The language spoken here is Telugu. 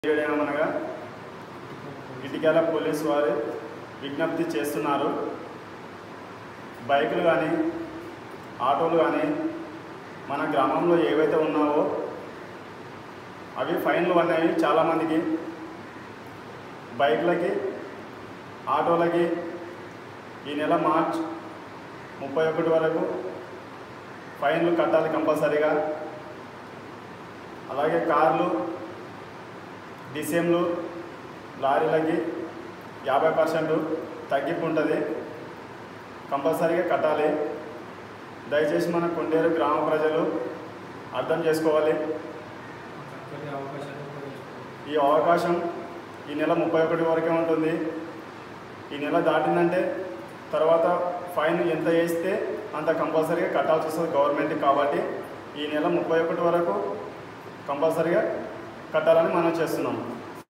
చేయడమనగా ఇటికల పోలీసు వారు విజ్ఞప్తి చేస్తున్నారు. బైకులు కానీ ఆటోలు కానీ మన గ్రామంలో ఏవైతే ఉన్నావో అవి ఫైన్లు అనేవి చాలామందికి బైకులకి ఆటోలకి ఈ నెల మార్చ్ 31 వరకు ఫైన్లు కట్టాలి కంపల్సరీగా. అలాగే కార్లు డిసెంలు లారీలకి 50% తగ్గింపు ఉంటుంది, కంపల్సరీగా కట్టాలి. దయచేసి మన కొండేరు గ్రామ ప్రజలు అర్థం చేసుకోవాలి. ఈ అవకాశం ఈ నెల 31 వరకే ఉంటుంది. ఈ నెల దాటిందంటే తర్వాత ఫైన్ ఎంత వేస్తే అంత కంపల్సరీగా కట్టాల్సి వస్తుంది గవర్నమెంట్. కాబట్టి ఈ నెల 31 వరకు కంపల్సరీగా కట్టాలని మనం చేస్తున్నాం.